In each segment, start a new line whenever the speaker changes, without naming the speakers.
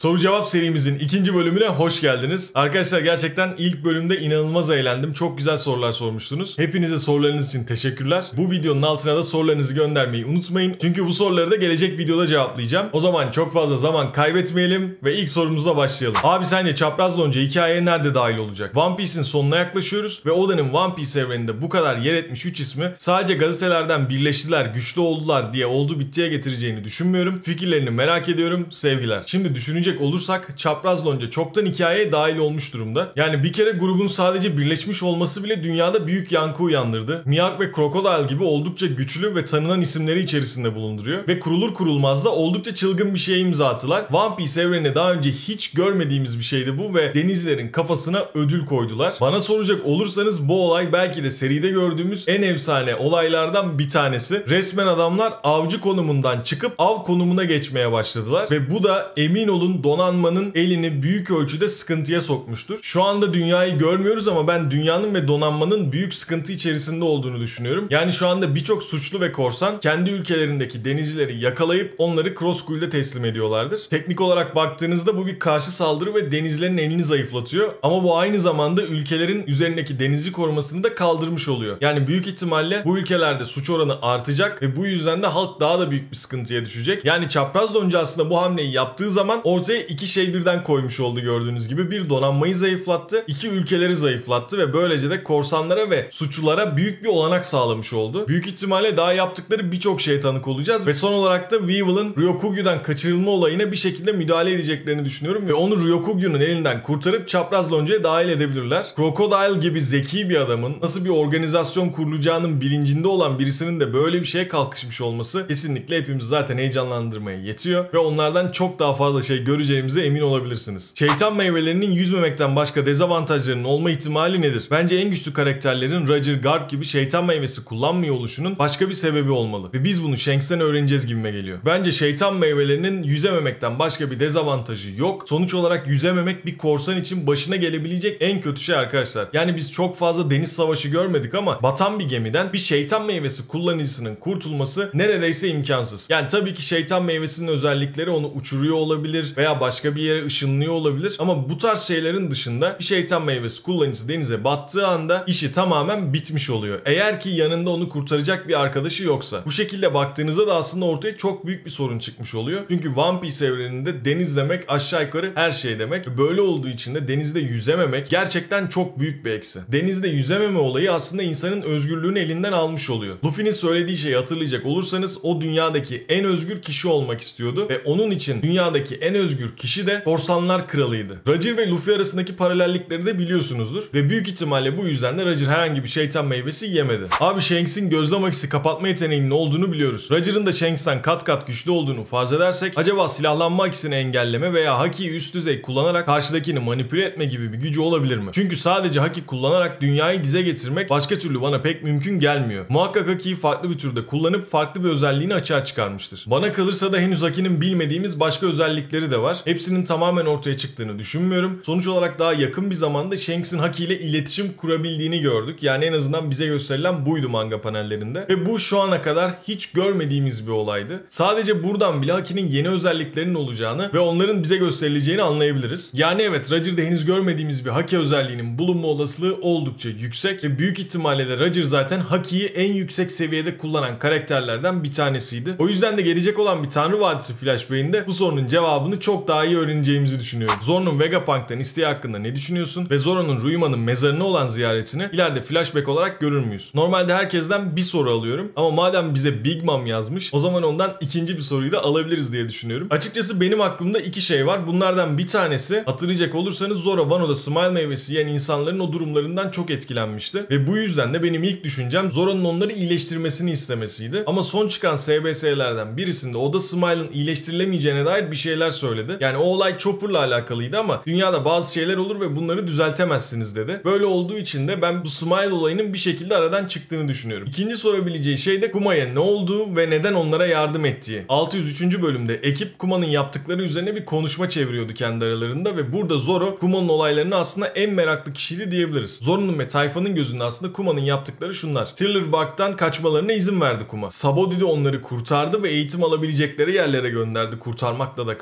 Soru cevap serimizin ikinci bölümüne hoş geldiniz. Arkadaşlar gerçekten ilk bölümde inanılmaz eğlendim. Çok güzel sorular sormuştunuz. Hepinize sorularınız için teşekkürler. Bu videonun altına da sorularınızı göndermeyi unutmayın. Çünkü bu soruları da gelecek videoda cevaplayacağım. O zaman çok fazla zaman kaybetmeyelim ve ilk sorumuza başlayalım. Abi sence çapraz lonca hikayeye nerede dahil olacak? One Piece'in sonuna yaklaşıyoruz ve Odan'ın One Piece evreninde bu kadar yer etmiş 3 ismi sadece gazetelerden birleştiler, güçlü oldular diye oldu bittiye getireceğini düşünmüyorum. Fikirlerini merak ediyorum. Sevgiler. Şimdi düşünecek olursak çapraz lonca çoktan hikayeye dahil olmuş durumda. Yani bir kere grubun sadece birleşmiş olması bile dünyada büyük yankı uyandırdı. Mihawk ve Crocodile gibi oldukça güçlü ve tanınan isimleri içerisinde bulunduruyor. Ve kurulur kurulmaz da oldukça çılgın bir şeye imza attılar. One Piece evreninde daha önce hiç görmediğimiz bir şeydi bu ve denizcilerin kafasına ödül koydular. Bana soracak olursanız bu olay belki de seride gördüğümüz en efsane olaylardan bir tanesi. Resmen adamlar avcı konumundan çıkıp av konumuna geçmeye başladılar ve bu da emin olun donanmanın elini büyük ölçüde sıkıntıya sokmuştur. Şu anda dünyayı görmüyoruz ama ben dünyanın ve donanmanın büyük sıkıntı içerisinde olduğunu düşünüyorum. Yani şu anda birçok suçlu ve korsan kendi ülkelerindeki denizcileri yakalayıp onları Crosskull'de teslim ediyorlardır. Teknik olarak baktığınızda bu bir karşı saldırı ve denizcilerin elini zayıflatıyor. Ama bu aynı zamanda ülkelerin üzerindeki denizci korumasını da kaldırmış oluyor. Yani büyük ihtimalle bu ülkelerde suç oranı artacak ve bu yüzden de halk daha da büyük bir sıkıntıya düşecek. Yani çapraz lonca aslında bu hamleyi yaptığı zaman ortaya iki şey birden koymuş oldu gördüğünüz gibi. Bir, donanmayı zayıflattı. İki, ülkeleri zayıflattı ve böylece de korsanlara ve suçlulara büyük bir olanak sağlamış oldu. Büyük ihtimalle daha yaptıkları birçok şeye tanık olacağız ve son olarak da Weevil'ın Ryokugyu'dan kaçırılma olayına bir şekilde müdahale edeceklerini düşünüyorum ve onu Ryokugyu'nun elinden kurtarıp çapraz loncaya dahil edebilirler. Crocodile gibi zeki bir adamın nasıl bir organizasyon kurulacağının bilincinde olan birisinin de böyle bir şeye kalkışmış olması kesinlikle hepimizi zaten heyecanlandırmaya yetiyor ve onlardan çok daha fazla şey göreceğimize emin olabilirsiniz. Şeytan meyvelerinin yüzmemekten başka dezavantajlarının olma ihtimali nedir? Bence en güçlü karakterlerin Roger, Garp gibi şeytan meyvesi kullanmıyor oluşunun başka bir sebebi olmalı. Ve biz bunu Shanks'ten öğreneceğiz gibime geliyor. Bence şeytan meyvelerinin yüzememekten başka bir dezavantajı yok. Sonuç olarak yüzememek bir korsan için başına gelebilecek en kötü şey arkadaşlar. Yani biz çok fazla deniz savaşı görmedik ama batan bir gemiden bir şeytan meyvesi kullanıcısının kurtulması neredeyse imkansız. Yani tabii ki şeytan meyvesinin özellikleri onu uçuruyor olabilir veya başka bir yere ışınlıyor olabilir ama bu tarz şeylerin dışında bir şeytan meyvesi kullanıcısı denize battığı anda işi tamamen bitmiş oluyor. Eğer ki yanında onu kurtaracak bir arkadaşı yoksa. Bu şekilde baktığınızda da aslında ortaya çok büyük bir sorun çıkmış oluyor. Çünkü One Piece evreninde deniz demek aşağı yukarı her şey demek. Böyle olduğu için de denizde yüzememek gerçekten çok büyük bir eksi. Denizde yüzememe olayı aslında insanın özgürlüğünü elinden almış oluyor. Luffy'nin söylediği şeyi hatırlayacak olursanız o dünyadaki en özgür kişi olmak istiyordu ve onun için dünyadaki en özgür kişi de korsanlar kralıydı. Roger ve Luffy arasındaki paralellikleri de biliyorsunuzdur ve büyük ihtimalle bu yüzden de Roger herhangi bir şeytan meyvesi yemedi. Abi Shanks'in gözlem akisi kapatma yeteneğinin olduğunu biliyoruz. Roger'ın da Shanks'ten kat kat güçlü olduğunu farz edersek acaba silahlanma akisini engelleme veya hakiyi üst düzey kullanarak karşıdakini manipüle etme gibi bir gücü olabilir mi? Çünkü sadece haki kullanarak dünyayı dize getirmek başka türlü bana pek mümkün gelmiyor. Muhakkak hakiyi farklı bir türde kullanıp farklı bir özelliğini açığa çıkarmıştır. Bana kalırsa da henüz hakinin bilmediğimiz başka özellikleri de var. Hepsinin tamamen ortaya çıktığını düşünmüyorum. Sonuç olarak daha yakın bir zamanda Shanks'in Haki ile iletişim kurabildiğini gördük. Yani en azından bize gösterilen buydu manga panellerinde. Ve bu şu ana kadar hiç görmediğimiz bir olaydı. Sadece buradan bile Haki'nin yeni özelliklerinin olacağını ve onların bize gösterileceğini anlayabiliriz. Yani evet, Roger'da henüz görmediğimiz bir Haki özelliğinin bulunma olasılığı oldukça yüksek ve büyük ihtimalle de Roger zaten Haki'yi en yüksek seviyede kullanan karakterlerden bir tanesiydi. O yüzden de gelecek olan bir Tanrı Vadisi flashback'inde bu sorunun cevabını çok daha iyi öğreneceğimizi düşünüyorum. Zoro'nun Vegapunk'tan isteği hakkında ne düşünüyorsun? Ve Zoro'nun Ryuma'nın mezarına olan ziyaretini ileride flashback olarak görür müyüz? Normalde herkesten bir soru alıyorum ama madem bize Big Mom yazmış o zaman ondan ikinci bir soruyu da alabiliriz diye düşünüyorum. Açıkçası benim aklımda iki şey var. Bunlardan bir tanesi, hatırlayacak olursanız Zoro Wano'da Smile meyvesi yiyen insanların o durumlarından çok etkilenmişti. Ve bu yüzden de benim ilk düşüncem Zoro'nun onları iyileştirmesini istemesiydi. Ama son çıkan SBS'lerden birisinde o da Smile'ın iyileştirilemeyeceğine dair bir şeyler söyledi. Yani o olay Chopper'la alakalıydı ama dünyada bazı şeyler olur ve bunları düzeltemezsiniz dedi. Böyle olduğu için de ben bu Smile olayının bir şekilde aradan çıktığını düşünüyorum. İkinci sorabileceği şey de Kuma'ya ne olduğu ve neden onlara yardım ettiği. 603. bölümde ekip Kuma'nın yaptıkları üzerine bir konuşma çeviriyordu kendi aralarında ve burada Zoro Kuma'nın olaylarını aslında en meraklı kişiydi diyebiliriz. Zoro'nun ve tayfanın gözünde aslında Kuma'nın yaptıkları şunlar. Thriller Bark'tan kaçmalarına izin verdi Kuma. Sabody de onları kurtardı ve eğitim alabilecekleri yerlere gönderdi kurtarmakla da kalmayıp ve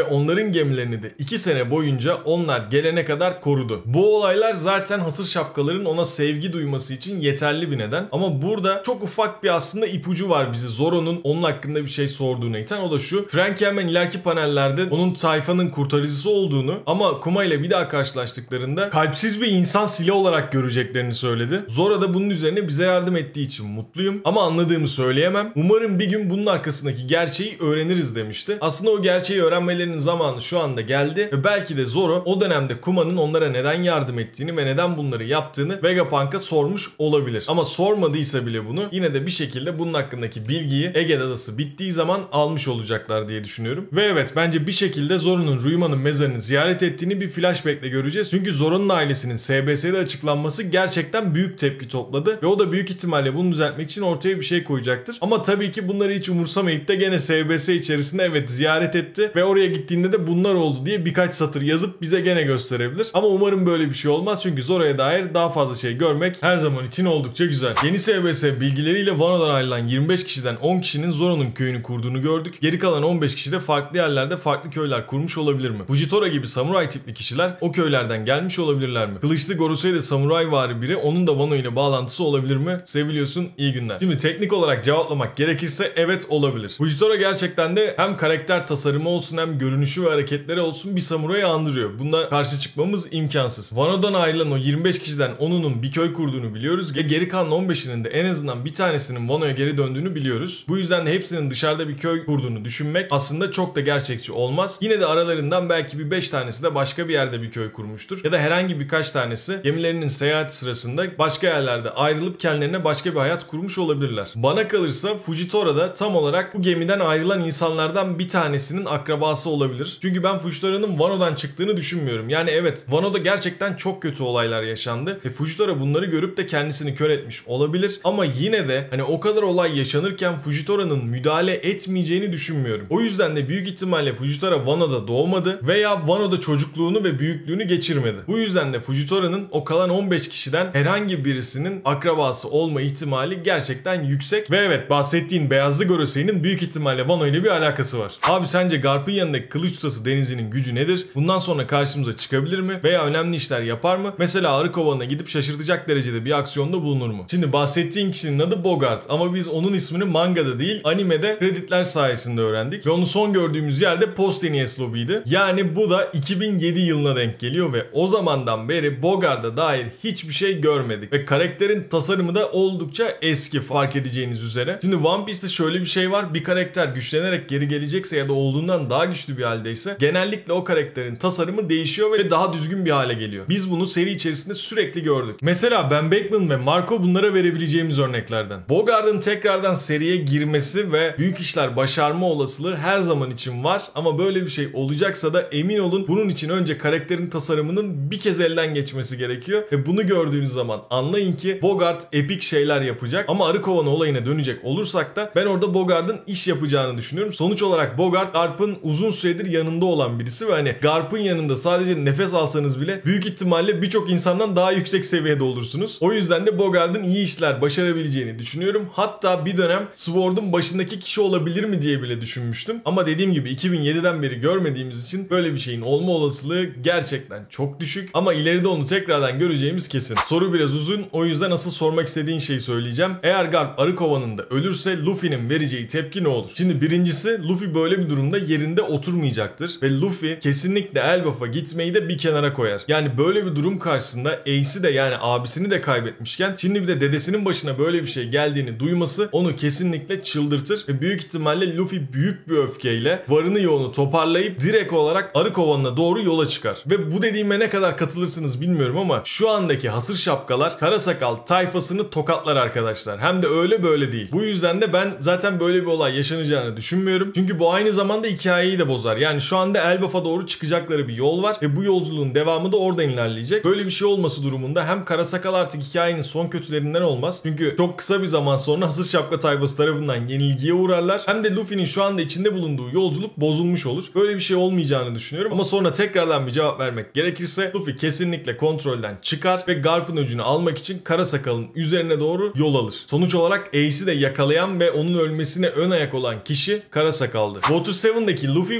onların gemilerini de 2 sene boyunca onlar gelene kadar korudu. Bu olaylar zaten hasır şapkaların ona sevgi duyması için yeterli bir neden. Ama burada çok ufak bir aslında ipucu var bizi Zoro'nun onun hakkında bir şey sorduğuna iten. O da şu: Frankie hemen ileriki panellerde onun tayfanın kurtarıcısı olduğunu ama Kuma ile bir daha karşılaştıklarında kalpsiz bir insan silah olarak göreceklerini söyledi. Zoro da bunun üzerine bize yardım ettiği için mutluyum ama anladığımı söyleyemem. Umarım bir gün bunun arkasındaki gerçeği öğreniriz demişti. Aslında o gerçeği öğrenmelerinin zamanı şu anda geldi ve belki de Zoro o dönemde Kuma'nın onlara neden yardım ettiğini ve neden bunları yaptığını Vegapunk'a sormuş olabilir. Ama sormadıysa bile bunu yine de bir şekilde bunun hakkındaki bilgiyi Ege Adası bittiği zaman almış olacaklar diye düşünüyorum. Ve evet, bence bir şekilde Zoro'nun Ryuma'nın mezarını ziyaret ettiğini bir flashback'le göreceğiz. Çünkü Zoro'nun ailesinin SBS'de açıklanması gerçekten büyük tepki topladı ve o da büyük ihtimalle bunu düzeltmek için ortaya bir şey koyacaktır. Ama tabii ki bunları hiç umursamayıp da gene SBS içerisinde evet ziyaret etti ve oraya gittiğinde de bunlar oldu diye birkaç satır yazıp bize gene gösterebilir. Ama umarım böyle bir şey olmaz çünkü Zoro'ya dair daha fazla şey görmek her zaman için oldukça güzel. Yeni SBS bilgileriyle Wano'dan ayrılan 25 kişiden 10 kişinin Zoro'nun köyünü kurduğunu gördük. Geri kalan 15 kişi de farklı yerlerde farklı köyler kurmuş olabilir mi? Fujitora gibi samuray tipli kişiler o köylerden gelmiş olabilirler mi? Kılıçlı Gorosei de samurayvari biri, onun da Wano ile bağlantısı olabilir mi? Seviliyorsun, iyi günler. Şimdi teknik olarak cevaplamak gerekirse evet olabilir. Fujitora gerçekten de hem karakter tasarımı olsun hem görünüşü ve hareketleri olsun bir samurayı andırıyor. Bunda karşı çıkmamız imkansız. Wano'dan ayrılan o 25 kişiden 10'unun bir köy kurduğunu biliyoruz ve geri kalan 15'inin de en azından bir tanesinin Wano'ya geri döndüğünü biliyoruz. Bu yüzden de hepsinin dışarıda bir köy kurduğunu düşünmek aslında çok da gerçekçi olmaz. Yine de aralarından belki bir 5 tanesi de başka bir yerde bir köy kurmuştur. Ya da herhangi birkaç tanesi gemilerinin seyahati sırasında başka yerlerde ayrılıp kendilerine başka bir hayat kurmuş olabilirler. Bana kalırsa Fujitora da tam olarak bu gemiden ayrılan insanlardan bir tanesinin akrabası olabilir. Çünkü ben Fujitora'nın Wano'dan çıktığını düşünmüyorum. Yani evet, Wano'da gerçekten çok kötü olaylar yaşandı ve Fujitora bunları görüp de kendisini kör etmiş olabilir. Ama yine de hani o kadar olay yaşanırken Fujitora'nın müdahale etmeyeceğini düşünmüyorum. O yüzden de büyük ihtimalle Fujitora Wano'da doğmadı veya Wano'da çocukluğunu ve büyüklüğünü geçirmedi. Bu yüzden de Fujitora'nın o kalan 15 kişiden herhangi birisinin akrabası olma ihtimali gerçekten yüksek. Ve evet, bahsettiğin Beyazlı Gorosei'nin büyük ihtimalle Wano ile bir alakası var. Abi sence Garp'ın yanındaki kılıç ustası Denizli'nin gücü nedir? Bundan sonra karşımıza çıkabilir mi? Veya önemli işler yapar mı? Mesela arı kovanına gidip şaşırtacak derecede bir aksiyonda bulunur mu? Şimdi bahsettiğin kişinin adı Bogart ama biz onun ismini mangada değil animede kreditler sayesinde öğrendik. Ve onu son gördüğümüz yerde Post NES Lobby'ydi. Yani bu da 2007 yılına denk geliyor ve o zamandan beri Bogart'a dair hiçbir şey görmedik. Ve karakterin tasarımı da oldukça eski, fark edeceğiniz üzere. Şimdi One Piece'te şöyle bir şey var. Bir karakter güçlenerek geri gelecekse ya da olduğundan daha güçlü bir haldeyse genellikle o karakterin tasarımı değişiyor ve daha düzgün bir hale geliyor. Biz bunu seri içerisinde sürekli gördük. Mesela Ben Beckman ve Marco bunlara verebileceğimiz örneklerden. Bogart'ın tekrardan seriye girmesi ve büyük işler başarma olasılığı her zaman için var ama böyle bir şey olacaksa da emin olun bunun için önce karakterin tasarımının bir kez elden geçmesi gerekiyor ve bunu gördüğünüz zaman anlayın ki Bogart epik şeyler yapacak. Ama arı kovanı olayına dönecek olursak da ben orada Bogart'ın iş yapacağını düşünüyorum. Sonuç olarak Bogart Garp'ın uzun süredir yanında olan birisi ve hani Garp'ın yanında sadece nefes alsanız bile büyük ihtimalle birçok insandan daha yüksek seviyede olursunuz. O yüzden de Bogart'ın iyi işler başarabileceğini düşünüyorum. Hatta bir dönem Sword'un başındaki kişi olabilir mi diye bile düşünmüştüm. Ama dediğim gibi 2007'den beri görmediğimiz için böyle bir şeyin olma olasılığı gerçekten çok düşük. Ama ileride onu tekrardan göreceğimiz kesin. Soru biraz uzun, o yüzden asıl sormak istediğin şeyi söyleyeceğim. Eğer Garp arı kovanında ölürse Luffy'nin vereceği tepki ne olur? Şimdi birincisi, Luffy böyle bir durumda yerinde oturmayacaktır ve Luffy kesinlikle Elbaf'a gitmeyi de bir kenara koyar. Yani böyle bir durum karşısında Ace'i de yani abisini de kaybetmişken şimdi bir de dedesinin başına böyle bir şey geldiğini duyması onu kesinlikle çıldırtır ve büyük ihtimalle Luffy büyük bir öfkeyle varını yoğunu toparlayıp direkt olarak arı kovanına doğru yola çıkar. Ve bu dediğime ne kadar katılırsınız bilmiyorum ama şu andaki hasır şapkalar Karasakal tayfasını tokatlar arkadaşlar. Hem de öyle böyle değil. Bu yüzden de ben zaten böyle bir olay yaşanacağını düşünmüyorum. Çünkü bu aynı zamanda hikayeyi de bozar. Yani şu anda Elbaf'a doğru çıkacakları bir yol var ve bu yolculuğun devamı da oradan ilerleyecek. Böyle bir şey olması durumunda hem Karasakal artık hikayenin son kötülerinden olmaz. Çünkü çok kısa bir zaman sonra hasır şapka tayfası tarafından yenilgiye uğrarlar. Hem de Luffy'nin şu anda içinde bulunduğu yolculuk bozulmuş olur. Böyle bir şey olmayacağını düşünüyorum. Ama sonra tekrardan bir cevap vermek gerekirse Luffy kesinlikle kontrolden çıkar ve Garp'ın öcünü almak için Karasakal'ın üzerine doğru yol alır. Sonuç olarak Ace'i de yakalayan ve onun ölmesine ön ayak olan kişi Karasakal'dı. Water 7'deki Luffy ve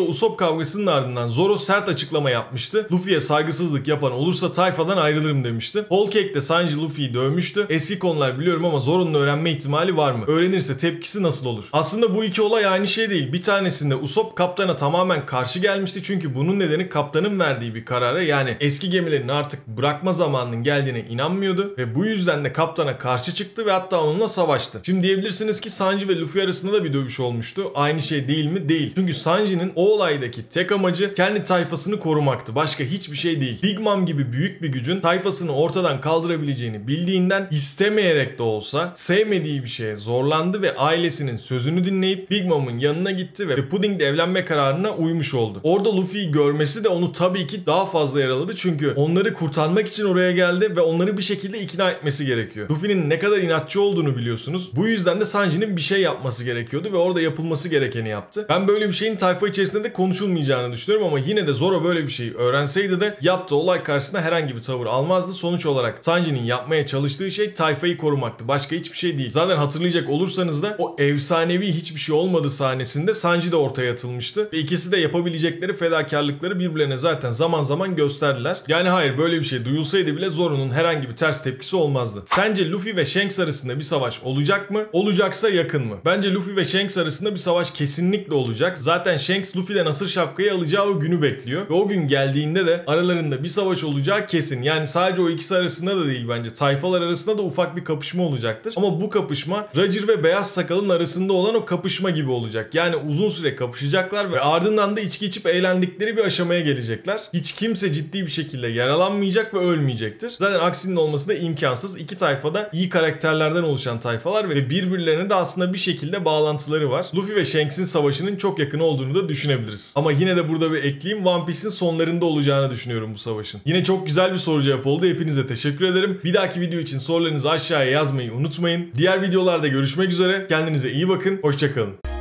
Usopp kavgasının ardından Zoro sert açıklama yapmıştı. Luffy'ye saygısızlık yapan olursa tayfadan ayrılırım demişti. Whole Cake de Sanji Luffy'yi dövmüştü. Eski konular biliyorum ama Zoro'nun öğrenme ihtimali var mı? Öğrenirse tepkisi nasıl olur? Aslında bu iki olay aynı şey değil. Bir tanesinde Usopp kaptana tamamen karşı gelmişti çünkü bunun nedeni kaptanın verdiği bir karara, yani eski gemilerin artık bırakma zamanının geldiğine inanmıyordu ve bu yüzden de kaptana karşı çıktı ve hatta onunla savaştı. Şimdi diyebilirsiniz ki Sanji ve Luffy arasında da bir dövüş olmuştu. Aynı şey değil mi? Değil. Çünkü Sanji'nin o olaydaki tek amacı kendi tayfasını korumaktı. Başka hiçbir şey değil. Big Mom gibi büyük bir gücün tayfasını ortadan kaldırabileceğini bildiğinden istemeyerek de olsa sevmediği bir şeye zorlandı ve ailesinin sözünü dinleyip Big Mom'un yanına gitti ve Pudding'le evlenme kararına uymuş oldu. Orada Luffy'yi görmesi de onu tabii ki daha fazla yaraladı çünkü onları kurtarmak için oraya geldi ve onları bir şekilde ikna etmesi gerekiyor. Luffy'nin ne kadar inatçı olduğunu biliyorsunuz. Bu yüzden de Sanji'nin bir şey yapması gerekiyordu ve orada yapılması gerekeni yaptı. Ben böyle bir şeyin tayfa içerisinde de konuşulmayacağını düşünüyorum ama yine de Zoro böyle bir şeyi öğrenseydi de yaptığı olay karşısında herhangi bir tavır almazdı. Sonuç olarak Sanji'nin yapmaya çalıştığı şey tayfayı korumaktı. Başka hiçbir şey değil. Zaten hatırlayacak olursanız da o efsanevi hiçbir şey olmadı sahnesinde Sanji de ortaya atılmıştı. Ve ikisi de yapabilecekleri fedakarlıkları birbirlerine zaten zaman zaman gösterdiler. Yani hayır, böyle bir şey duyulsaydı bile Zoro'nun herhangi bir ters tepkisi olmazdı. Sence Luffy ve Shanks arasında bir savaş olacak mı? Olacaksa yakın mı? Bence Luffy ve Shanks arasında bir savaş kesinlikle olacak. Zaten Shanks Luffy'den asır şapkayı alacağı o günü bekliyor. Ve o gün geldiğinde de aralarında bir savaş olacağı kesin. Yani sadece o ikisi arasında da değil bence. Tayfalar arasında da ufak bir kapışma olacaktır. Ama bu kapışma Roger ve Beyaz Sakal'ın arasında olan o kapışma gibi olacak. Yani uzun süre kapışacaklar ve ardından da içki içip eğlendikleri bir aşamaya gelecekler. Hiç kimse ciddi bir şekilde yaralanmayacak ve ölmeyecektir. Zaten aksinin olması da imkansız. İki tayfada iyi karakterlerden oluşan tayfalar ve birbirlerine de aslında bir şekilde bağlantıları var. Luffy ve Shanks'in savaşının çok yakın olduğunu da düşünebiliriz. Ama yine de burada bir ekleyeyim. One Piece'in sonlarında olacağını düşünüyorum bu savaşın. Yine çok güzel bir soru cevap oldu. Hepinize teşekkür ederim. Bir dahaki video için sorularınızı aşağıya yazmayı unutmayın. Diğer videolarda görüşmek üzere. Kendinize iyi bakın. Hoşça kalın.